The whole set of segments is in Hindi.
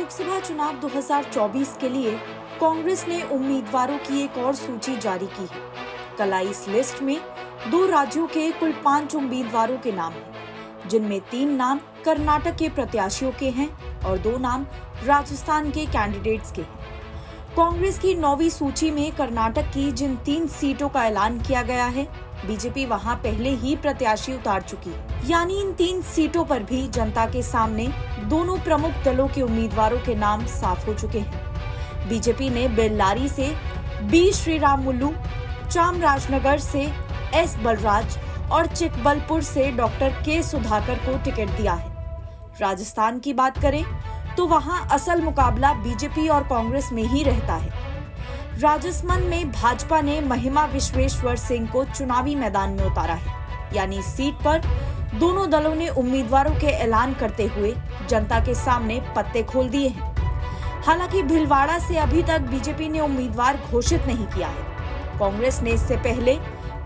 लोकसभा चुनाव 2024 के लिए कांग्रेस ने उम्मीदवारों की एक और सूची जारी की है। कल आई इस लिस्ट में 2 राज्यों के कुल 5 उम्मीदवारों के नाम हैं, जिनमें 3 नाम कर्नाटक के प्रत्याशियों के हैं और 2 नाम राजस्थान के कैंडिडेट्स के हैं। कांग्रेस की 9वीं सूची में कर्नाटक की जिन 3 सीटों का ऐलान किया गया है, बीजेपी वहां पहले ही प्रत्याशी उतार चुकी है। यानी इन 3 सीटों पर भी जनता के सामने दोनों प्रमुख दलों के उम्मीदवारों के नाम साफ हो चुके हैं। बीजेपी ने बेल्लारी से बी श्रीरामुलु, चामराजनगर से एस बलराज और चिकबलपुर से डॉक्टर के सुधाकर को टिकट दिया है। राजस्थान की बात करें तो वहां असल मुकाबला बीजेपी और कांग्रेस में ही रहता है। राजस्थान में भाजपा ने महिमा विश्वेश्वर सिंह को चुनावी मैदान में उतारा है, यानी इस सीट पर दोनों दलों ने उम्मीदवारों के ऐलान करते हुए जनता के सामने पत्ते खोल दिए हैं। हालांकि भीलवाड़ा से अभी तक बीजेपी ने उम्मीदवार घोषित नहीं किया है। कांग्रेस ने इससे पहले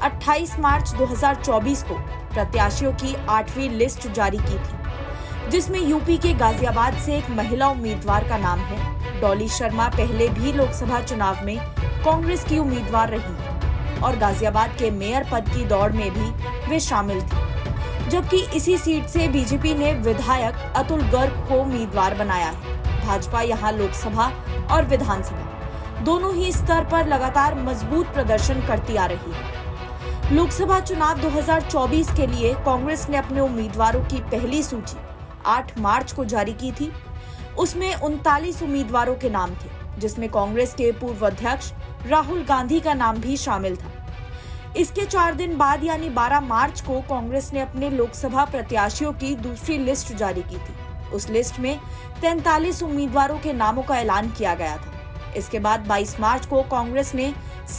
28 मार्च 2024 को प्रत्याशियों की 8वीं लिस्ट जारी की थी, जिसमें यूपी के गाजियाबाद से एक महिला उम्मीदवार का नाम है। डॉली शर्मा पहले भी लोकसभा चुनाव में कांग्रेस की उम्मीदवार रही है और गाजियाबाद के मेयर पद की दौड़ में भी वे शामिल थी। जबकि इसी सीट से बीजेपी ने विधायक अतुल गर्ग को उम्मीदवार बनाया है। भाजपा यहां लोकसभा और विधानसभा दोनों ही स्तर पर लगातार मजबूत प्रदर्शन करती आ रही है। लोकसभा चुनाव 2024 के लिए कांग्रेस ने अपने उम्मीदवारों की पहली सूची 8 मार्च को जारी की थी। उसमें 39 उम्मीदवारों के नाम थे, जिसमें कांग्रेस के पूर्व अध्यक्ष राहुल गांधी का नाम भी शामिल था। इसके 4 दिन बाद यानी 12 मार्च को कांग्रेस ने अपने लोकसभा प्रत्याशियों की दूसरी लिस्ट जारी की थी। उस लिस्ट में 43 उम्मीदवारों के नामों का ऐलान किया गया था। इसके बाद 22 मार्च को कांग्रेस ने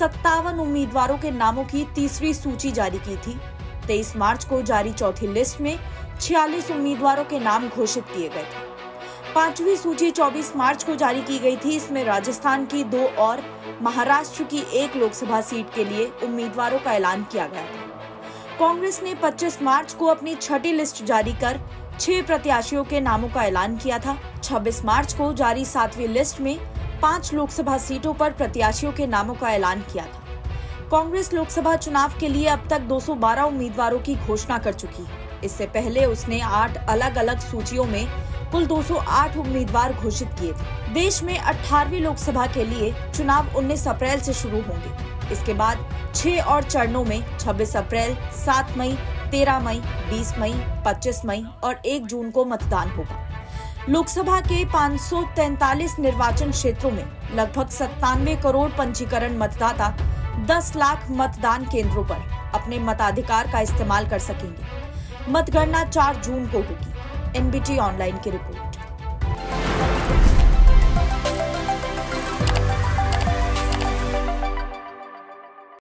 57 उम्मीदवारों के नामों की तीसरी सूची जारी की थी। 23 मार्च को जारी चौथी लिस्ट में 46 उम्मीदवारों के नाम घोषित किए गए थे। 5वीं सूची 24 मार्च को जारी की गई थी। इसमें राजस्थान की 2 और महाराष्ट्र की 1 लोकसभा सीट के लिए उम्मीदवारों का ऐलान किया गया था। कांग्रेस ने 25 मार्च को अपनी 6ठी लिस्ट जारी कर 6 प्रत्याशियों के नामों का ऐलान किया था। 26 मार्च को जारी 7वीं लिस्ट में 5 लोकसभा सीटों पर प्रत्याशियों के नामों का ऐलान किया था। कांग्रेस लोकसभा चुनाव के लिए अब तक 212 उम्मीदवारों की घोषणा कर चुकी है। इससे पहले उसने 8 अलग अलग सूचियों में कुल 208 उम्मीदवार घोषित किए थे। देश में 18वीं लोकसभा के लिए चुनाव 19 अप्रैल से शुरू होंगे। इसके बाद 6 और चरणों में 26 अप्रैल, 7 मई, 13 मई, 20 मई, 25 मई और 1 जून को मतदान होगा। लोकसभा के 543 निर्वाचन क्षेत्रों में लगभग 97 करोड़ पंजीकरण मतदाता 10 लाख मतदान केंद्रों पर अपने मताधिकार का इस्तेमाल कर सकेंगे। मतगणना 4 जून को होगी। एनबीटी ऑनलाइन की रिपोर्ट।